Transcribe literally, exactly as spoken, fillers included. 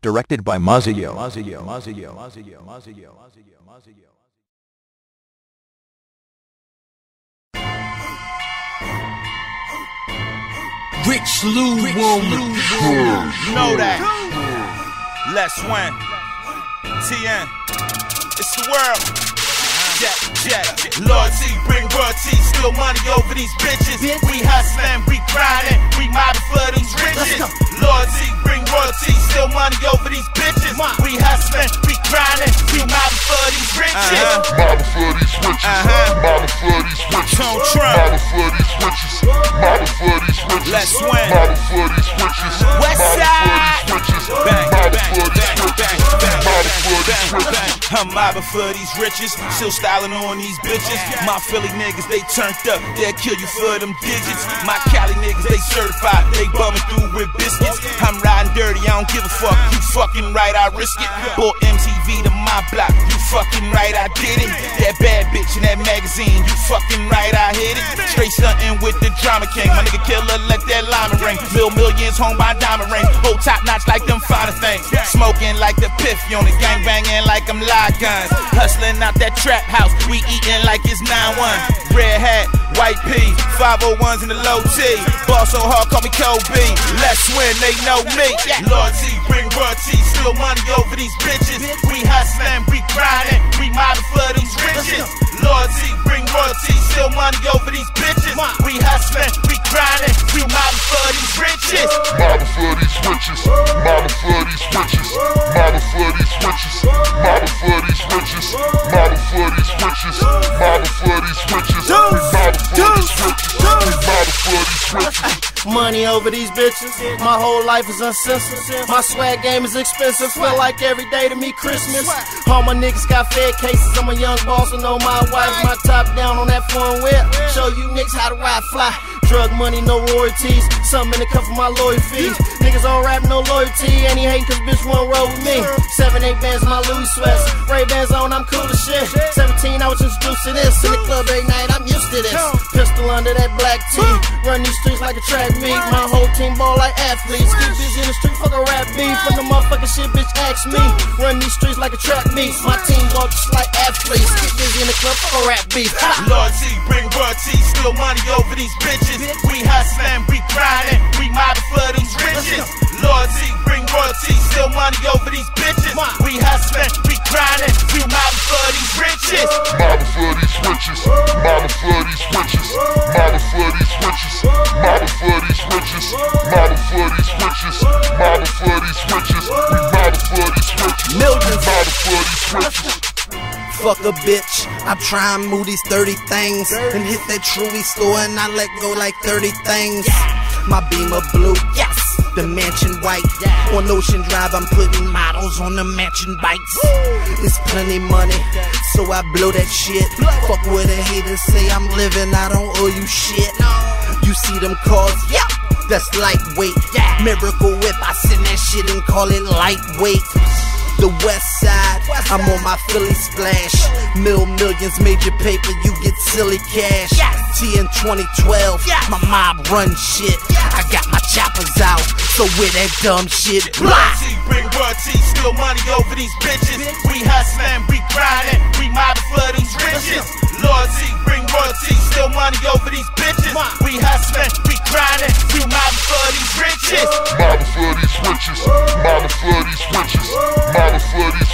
Directed by Mazio. Mazio. Mazio. Mazio. Mazio. Mazio. Mazio. Rich Lou Woman. You know that. Les Wayne. T N. It's the world. Jet, jet. Loyalty, bring royalty. Steal money over these bitches. We hustlin', we grindin'. We mobbing for these riches. Loyalty, bring royalty. Steal money over these bitches. We hustlin', we grindin'. We mobbing for these riches. Mobbing for these riches. Mobbing for these riches. Mobbing for these riches. Mobbing for these riches. Les Wayne. Mobbing for these riches. West side. Bang, bang, bang, bang, bang, bang, bang. I'm mobbing for these riches. Still styling on these bitches. My Philly niggas, they turned up. They'll kill you for them digits. My Cali niggas, they certified. They bumming through with biscuits. I'm riding dirty, I don't give a fuck. You fucking right, I risk it. Bought M T V to my block. You fucking right, I did it. That bad bitch in that magazine. You fucking right, I hit it. Straight stuntin' with the drama king. My nigga killer, let that llama ring. Mill millions home by diamond ring. Whole top notch like them finer things. Smoking like the piff unit. Gang banging like I'm live guns. Hustling out that trap house. We eating like it's nine one. Red hat, white P, five oh ones in the low T. Ball so hard, call me Kobe. Let's win, they know me. Loyalty, bring royalty. Steal money over these bitches. We hustling, we grinding. We mobbing for these riches. Loyalty, bring royalty. Steal money over these bitches. We hustling, we grinding. We mobbing for these riches. Mobbing for these riches. Mobbing for these riches. Mobbing for these riches. Mobbing for these riches. Mobbing for these riches. Mobbing for these riches. We mobbing for these riches. We mobbing for these riches. Money over these bitches. My whole life is uncensored. My swag game is expensive. Feel like every day to me Christmas. All my niggas got fed cases. I'm a young boss and know my wife. My top down on that foreign whip. Show you niggas how to ride fly. Drug money, no royalties. Something in the cup for my lawyer fees. Niggas don't rap, no loyalty. And he hatin' cause bitch won't roll with me. Seven, eight bands, my Louis sweats. Ray Bans on, I'm cool as shit. Seventeen, I was introduced to this. In the club every night, I'm used to this. Pistol under that black tee. Run these streets like a track meet. My whole team ball like athletes. Keep busy in the street, fuck a rap beef. From the motherfucking shit, bitch, ask me. Run these streets like a track meet. My team ball just like athletes. Keep busy in the club, fuck a rap beef. Loyalty, bring royalty. Steal money over these bitches. We hustling, we grinding. We mobbing for these riches. Loyalty, bring royalty. Steal money over these bitches. We hustling, we grinding. We mobbing for these riches. Mobbing for these riches. Mobbing for these riches. Mobbing for these riches. Mobbing for these riches. Mobbing for these riches. Mobbing for these riches. We mobbing for these riches. Millions. Mobbing for these riches. Fuck a bitch, I try and move these thirty things and hit that Truly store and I let go like thirty things. My Beamer blue, yes. The mansion white, on Ocean Drive I'm putting models on the mansion bikes. It's plenty money, so I blow that shit. Fuck what a hater say, I'm living, I don't owe you shit. You see them cars, yeah, that's lightweight. Miracle Whip, I send that shit and call it lightweight. The West Side, I'm on my Philly splash. Mill millions, major paper, you get silly cash. T in twenty twelve, my mob run shit. I got my choppers out, so with that dumb shit. Loyalty, bring royalty, steal money over these bitches. We hustling, we grinding, we mobbing for these riches. Loyalty, bring royalty, steal money over these bitches. We hustling, we grinding, we mobbing for these riches. Mobbing for these riches. Mobbing for these riches. Mobbing for these